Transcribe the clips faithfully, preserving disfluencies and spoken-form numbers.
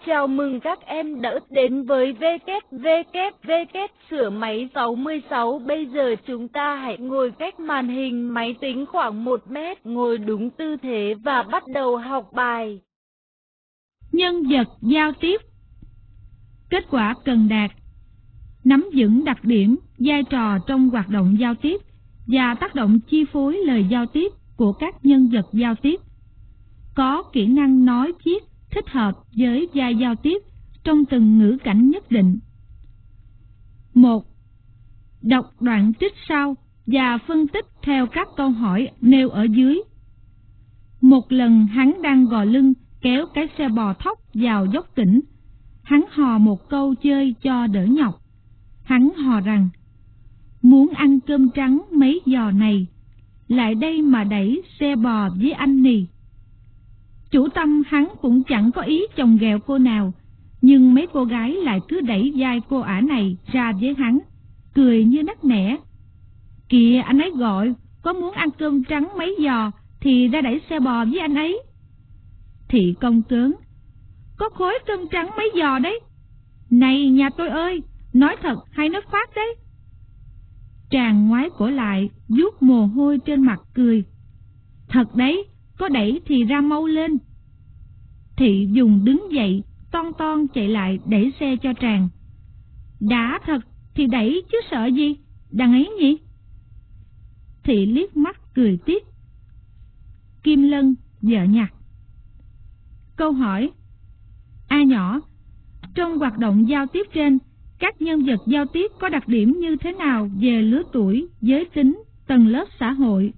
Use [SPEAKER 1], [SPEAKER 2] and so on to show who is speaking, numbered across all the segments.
[SPEAKER 1] Chào mừng các em đã đến với vê kép vê kép vê kép sửa máy sáu mươi sáu. Bây giờ chúng ta hãy ngồi cách màn hình máy tính khoảng một mét, ngồi đúng tư thế và bắt đầu học bài.
[SPEAKER 2] Nhân vật giao tiếp. Kết quả cần đạt: nắm vững đặc điểm, vai trò trong hoạt động giao tiếp và tác động chi phối lời giao tiếp của các nhân vật giao tiếp. Có kỹ năng nói viết thích hợp với vai giao tiếp trong từng ngữ cảnh nhất định. một. Đọc đoạn trích sau và phân tích theo các câu hỏi nêu ở dưới. Một lần hắn đang gò lưng kéo cái xe bò thóc vào dốc tỉnh. Hắn hò một câu chơi cho đỡ nhọc. Hắn hò rằng: muốn ăn cơm trắng mấy giò này, lại đây mà đẩy xe bò với anh nì. Chủ tâm hắn cũng chẳng có ý chồng ghẹo cô nào, nhưng mấy cô gái lại cứ đẩy vai cô ả này ra với hắn, cười như nắc nẻ. Kìa, anh ấy gọi, có muốn ăn cơm trắng mấy giò thì ra đẩy xe bò với anh ấy. Thị công cớn: có khối cơm trắng mấy giò đấy. Này nhà tôi ơi, nói thật hay nói khoác đấy? Tràng ngoái cổ lại, vuốt mồ hôi trên mặt cười: thật đấy, có đẩy thì ra mau lên. Thị dùng đứng dậy, ton ton chạy lại đẩy xe cho Tràng. Đã thật thì đẩy chứ sợ gì, đằng ấy nhỉ? Thị liếc mắt cười tiếc. Kim Lân, vợ nhặt. Câu hỏi: A nhỏ, trong hoạt động giao tiếp trên, các nhân vật giao tiếp có đặc điểm như thế nào về lứa tuổi, giới tính, tầng lớp xã hội?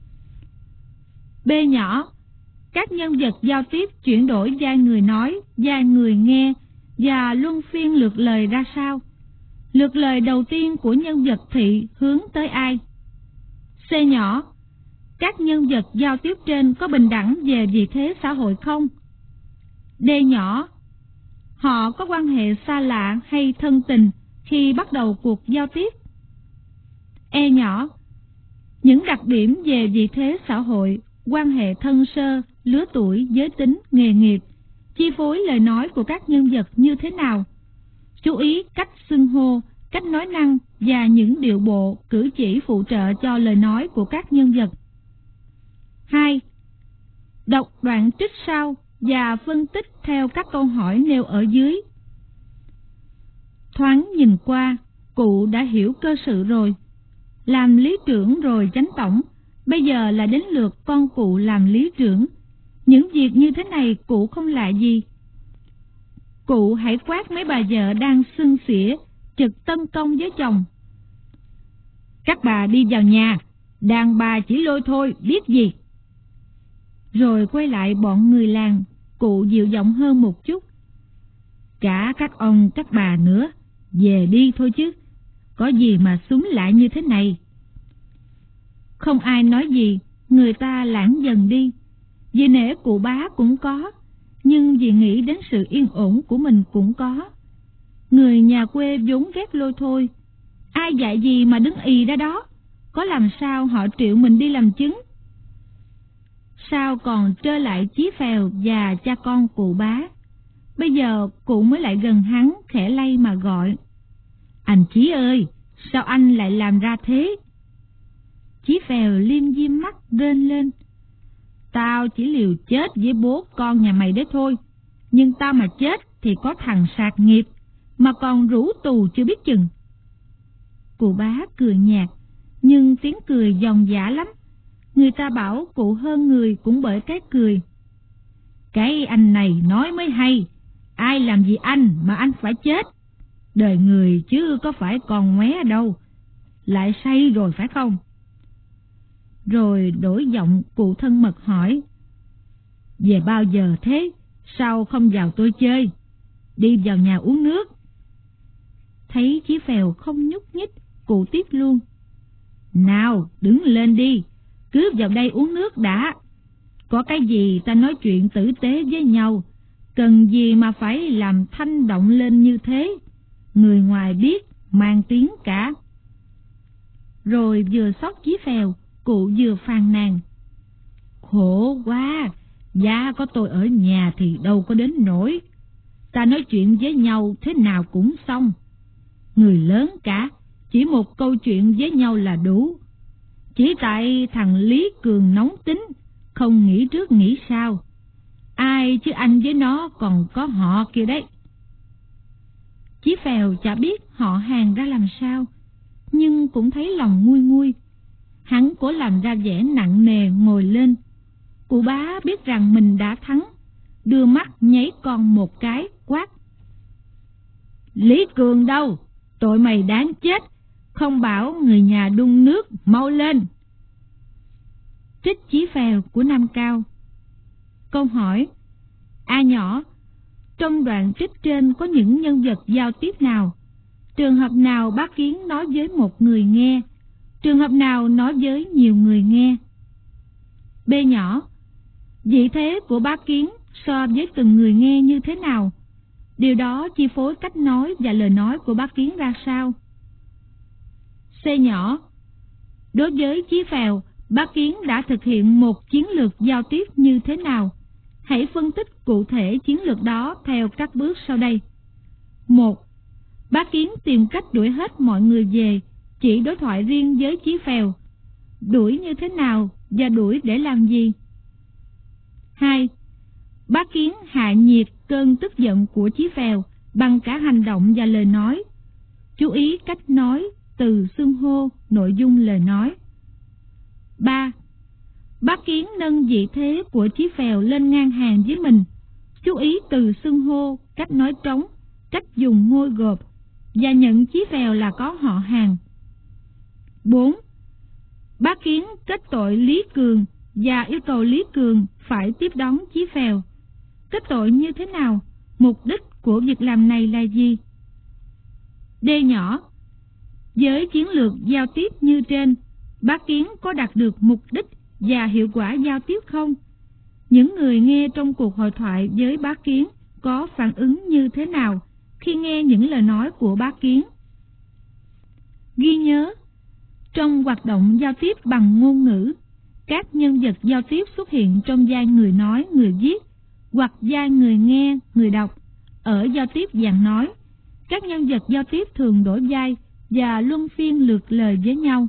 [SPEAKER 2] B nhỏ, các nhân vật giao tiếp chuyển đổi vai người nói, vai người nghe và luân phiên lượt lời ra sao? Lượt lời đầu tiên của nhân vật Thị hướng tới ai? C nhỏ, các nhân vật giao tiếp trên có bình đẳng về vị thế xã hội không? D nhỏ, họ có quan hệ xa lạ hay thân tình khi bắt đầu cuộc giao tiếp? E nhỏ, những đặc điểm về vị thế xã hội, quan hệ thân sơ, lứa tuổi, giới tính, nghề nghiệp chi phối lời nói của các nhân vật như thế nào? Chú ý cách xưng hô, cách nói năng và những điệu bộ, cử chỉ phụ trợ cho lời nói của các nhân vật. hai. Đọc đoạn trích sau và phân tích theo các câu hỏi nêu ở dưới. Thoáng nhìn qua, cụ đã hiểu cơ sự rồi. Làm lý trưởng rồi chánh tổng, bây giờ là đến lượt con cụ làm lý trưởng. Những việc như thế này cụ không lạ gì. Cụ hãy quát mấy bà vợ đang xưng xỉa, trực tấn công với chồng. Các bà đi vào nhà, đàn bà chỉ lôi thôi, biết gì? Rồi quay lại bọn người làng, cụ dịu giọng hơn một chút. Cả các ông các bà nữa, về đi thôi chứ, có gì mà súng lại như thế này. Không ai nói gì, người ta lãng dần đi. Vì nể cụ bá cũng có, nhưng vì nghĩ đến sự yên ổn của mình cũng có. Người nhà quê vốn ghét lôi thôi, ai dạy gì mà đứng ì ra đó, có làm sao họ triệu mình đi làm chứng. Sao còn trơ lại Chí Phèo và cha con cụ bá. Bây giờ cụ mới lại gần hắn, khẽ lay mà gọi: anh Chí ơi, sao anh lại làm ra thế? Chí Phèo liêm diêm mắt rên lên: tao chỉ liều chết với bố con nhà mày đấy thôi, nhưng tao mà chết thì có thằng sạc nghiệp, mà còn rủ tù chưa biết chừng. Cụ bá cười nhạt, nhưng tiếng cười giòn giã lắm. Người ta bảo cụ hơn người cũng bởi cái cười. Cái anh này nói mới hay, ai làm gì anh mà anh phải chết? Đời người chứ có phải còn ngoé đâu, lại say rồi phải không? Rồi đổi giọng cụ thân mật hỏi: về bao giờ thế? Sao không vào tôi chơi? Đi vào nhà uống nước. Thấy Chí Phèo không nhúc nhích, cụ tiếp luôn: nào đứng lên đi, cứ vào đây uống nước đã. Có cái gì ta nói chuyện tử tế với nhau, cần gì mà phải làm thanh động lên như thế? Người ngoài biết mang tiếng cả. Rồi vừa xóc Chí Phèo, cụ vừa phàn nàn: khổ quá, giá có tôi ở nhà thì đâu có đến nổi. ta nói chuyện với nhau thế nào cũng xong. Người lớn cả, chỉ một câu chuyện với nhau là đủ. Chỉ tại thằng Lý Cường nóng tính, không nghĩ trước nghĩ sau. Ai chứ anh với nó còn có họ kia đấy. Chí Phèo chả biết họ hàng ra làm sao, nhưng cũng thấy lòng nguôi nguôi. Hắn cố làm ra vẻ nặng nề ngồi lên. Cụ bá biết rằng mình đã thắng, đưa mắt nháy con một cái quát: Lý Cường đâu? Tội mày đáng chết, không bảo người nhà đun nước, mau lên. Trích Chí Phèo của Nam Cao. Câu hỏi: A nhỏ, trong đoạn trích trên có những nhân vật giao tiếp nào? Trường hợp nào Bá Kiến nói với một người nghe? Trường hợp nào nói với nhiều người nghe? B nhỏ, vị thế của Bá Kiến so với từng người nghe như thế nào? Điều đó chi phối cách nói và lời nói của Bá Kiến ra sao? C nhỏ, đối với Chí Phèo, Bá Kiến đã thực hiện một chiến lược giao tiếp như thế nào? Hãy phân tích cụ thể chiến lược đó theo các bước sau đây. Một. Bá Kiến tìm cách đuổi hết mọi người về, chỉ đối thoại riêng với Chí Phèo. Đuổi như thế nào và đuổi để làm gì? Hai. Bá Kiến hạ nhiệt cơn tức giận của Chí Phèo bằng cả hành động và lời nói. Chú ý cách nói, từ xưng hô, nội dung lời nói. Ba. Bá Kiến nâng vị thế của Chí Phèo lên ngang hàng với mình. Chú ý từ xưng hô, cách nói trống, cách dùng ngôi gộp, và nhận Chí Phèo là có họ hàng. Bốn. Bá Kiến kết tội Lý Cường và yêu cầu Lý Cường phải tiếp đón Chí Phèo. Kết tội như thế nào? Mục đích của việc làm này là gì? D nhỏ, với chiến lược giao tiếp như trên, Bá Kiến có đạt được mục đích và hiệu quả giao tiếp không? Những người nghe trong cuộc hội thoại với Bá Kiến có phản ứng như thế nào khi nghe những lời nói của Bá Kiến? Ghi nhớ, trong hoạt động giao tiếp bằng ngôn ngữ, các nhân vật giao tiếp xuất hiện trong vai người nói, người viết, hoặc vai người nghe, người đọc. Ở giao tiếp dạng nói, các nhân vật giao tiếp thường đổi vai và luân phiên lượt lời với nhau.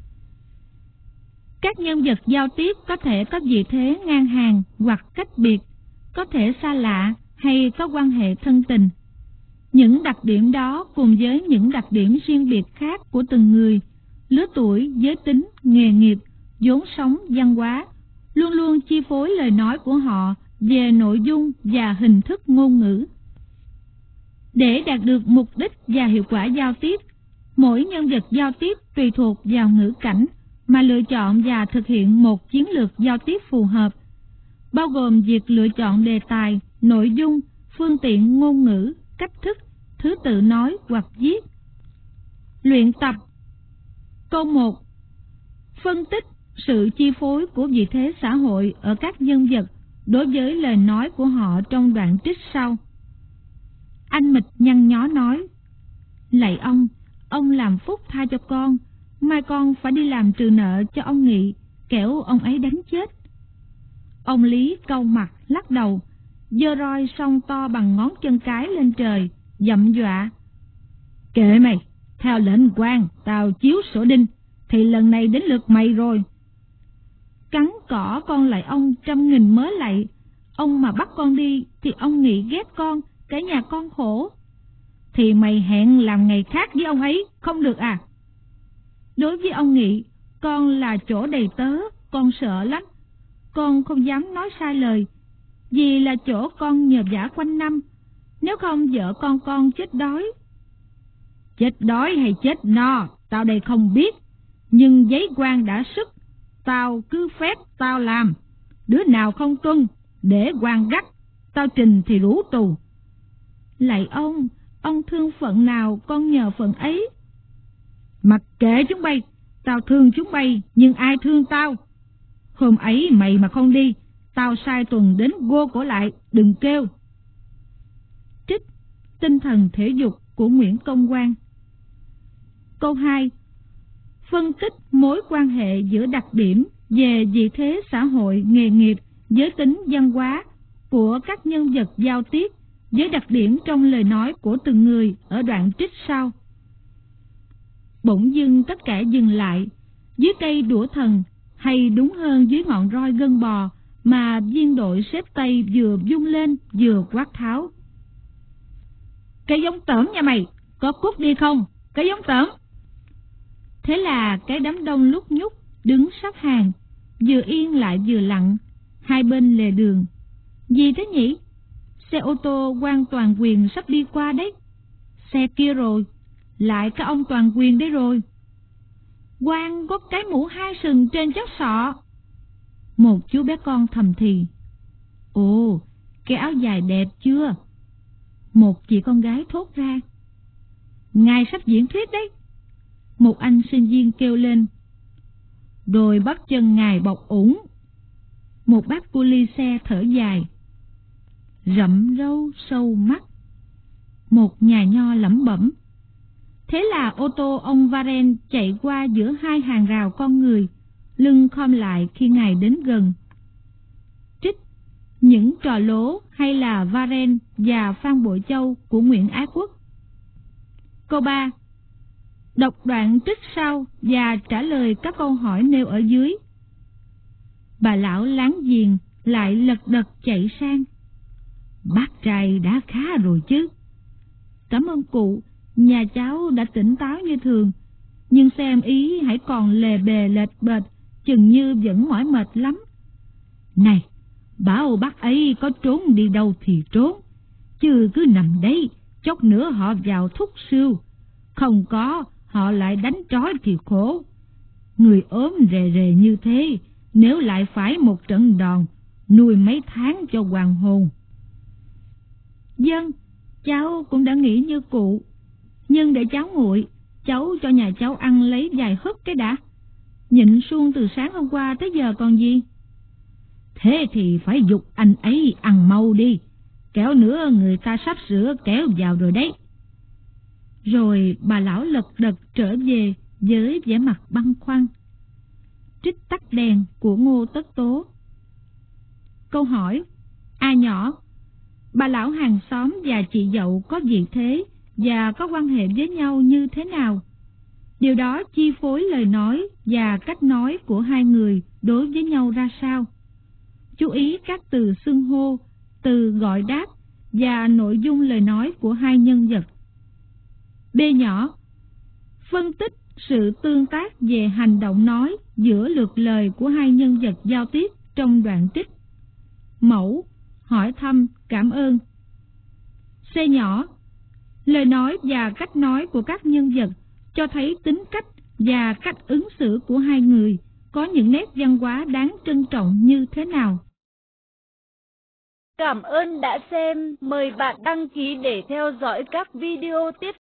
[SPEAKER 2] Các nhân vật giao tiếp có thể có vị thế ngang hàng hoặc cách biệt, có thể xa lạ hay có quan hệ thân tình. Những đặc điểm đó cùng với những đặc điểm riêng biệt khác của từng người, lứa tuổi, giới tính, nghề nghiệp, vốn sống, văn hóa, luôn luôn chi phối lời nói của họ về nội dung và hình thức ngôn ngữ. Để đạt được mục đích và hiệu quả giao tiếp, mỗi nhân vật giao tiếp tùy thuộc vào ngữ cảnh mà lựa chọn và thực hiện một chiến lược giao tiếp phù hợp, bao gồm việc lựa chọn đề tài, nội dung, phương tiện ngôn ngữ, cách thức, thứ tự nói hoặc viết. Luyện tập. Câu một. Phân tích sự chi phối của vị thế xã hội ở các nhân vật đối với lời nói của họ trong đoạn trích sau. Anh Mịch nhăn nhó nói: Lạy ông, ông làm phúc tha cho con, mai con phải đi làm trừ nợ cho ông Nghị, kẻo ông ấy đánh chết. Ông Lý cau mặt lắc đầu, giơ roi song to bằng ngón chân cái lên trời, dậm dọa: Kệ mày, theo lệnh quan tao chiếu sổ đinh, thì lần này đến lượt mày rồi. Cắn cỏ con lại ông trăm nghìn mớ lạy, ông mà bắt con đi thì ông Nghị ghét con, cả nhà con khổ. Thì mày hẹn làm ngày khác với ông ấy, không được à? Đối với ông Nghị, con là chỗ đầy tớ, con sợ lắm. Con không dám nói sai lời, vì là chỗ con nhờ vả quanh năm, nếu không vợ con con chết đói. Chết đói hay chết no, tao đây không biết, nhưng giấy quan đã sức, tao cứ phép tao làm. Đứa nào không tuân, để quan gắt, tao trình thì rủ tù. Lạy ông, ông thương phận nào con nhờ phận ấy. Mặc kệ chúng bay, tao thương chúng bay, nhưng ai thương tao? Hôm ấy mày mà không đi, tao sai tuần đến gô cổ lại, đừng kêu. Trích Tinh thần thể dục của Nguyễn Công Quang. Câu hai. Phân tích mối quan hệ giữa đặc điểm về vị thế xã hội, nghề nghiệp, giới tính, văn hóa của các nhân vật giao tiếp với đặc điểm trong lời nói của từng người ở đoạn trích sau. Bỗng dưng tất cả dừng lại, dưới cây đũa thần, hay đúng hơn dưới ngọn roi gân bò mà viên đội xếp tay vừa vung lên vừa quát tháo. Cái giống tởm nha mày, có cút đi không? Cái giống tởm. Thế là cái đám đông lúc nhúc đứng sắp hàng, vừa yên lại vừa lặng, hai bên lề đường. Gì thế nhỉ? Xe ô tô quan Toàn Quyền sắp đi qua đấy. Xe kia rồi, lại cái ông Toàn Quyền đấy rồi. Quan có cái mũ hai sừng trên chóp sọ. Một chú bé con thầm thì. Ồ, cái áo dài đẹp chưa? Một chị con gái thốt ra. Ngài sắp diễn thuyết đấy. Một anh sinh viên kêu lên. Đôi bắp chân ngài bọc ủng. Một bác cu li xe thở dài. Rậm râu sâu mắt. Một nhà nho lẩm bẩm. Thế là ô tô ông Varenne chạy qua giữa hai hàng rào con người, lưng khom lại khi ngài đến gần. Trích những trò lố hay là Varenne và Phan Bội Châu của Nguyễn Ái Quốc. Câu ba. Đọc đoạn trích sau và trả lời các câu hỏi nêu ở dưới. Bà lão láng giềng lại lật đật chạy sang. Bác trai đã khá rồi chứ? Cảm ơn cụ, nhà cháu đã tỉnh táo như thường, nhưng xem ý hãy còn lề bề lệch bệch, chừng như vẫn mỏi mệt lắm. Này, bảo bác ấy có trốn đi đâu thì trốn, chứ cứ nằm đấy, chốc nữa họ vào thúc siêu, không có họ lại đánh trói thì khổ. Người ốm rề rề như thế, nếu lại phải một trận đòn, nuôi mấy tháng cho hoàng hồn. Vâng, cháu cũng đã nghĩ như cụ, nhưng để cháu nguội, cháu cho nhà cháu ăn lấy vài hớp cái đã. Nhịn suông từ sáng hôm qua tới giờ còn gì. Thế thì phải giục anh ấy ăn mau đi, kéo nữa người ta sắp sửa kéo vào rồi đấy. Rồi bà lão lật đật trở về với vẻ mặt băn khoăn. Trích tắt đèn của Ngô Tất Tố. Câu hỏi. A nhỏ, bà lão hàng xóm và chị dậu có vị thế và có quan hệ với nhau như thế nào? Điều đó chi phối lời nói và cách nói của hai người đối với nhau ra sao? Chú ý các từ xưng hô, từ gọi đáp và nội dung lời nói của hai nhân vật. B nhỏ. Phân tích sự tương tác về hành động nói giữa lượt lời của hai nhân vật giao tiếp trong đoạn trích. Mẫu, hỏi thăm, cảm ơn. C nhỏ. Lời nói và cách nói của các nhân vật cho thấy tính cách và cách ứng xử của hai người có những nét văn hóa đáng trân trọng như thế nào.
[SPEAKER 1] Cảm ơn đã xem, mời bạn đăng ký để theo dõi các video tiếp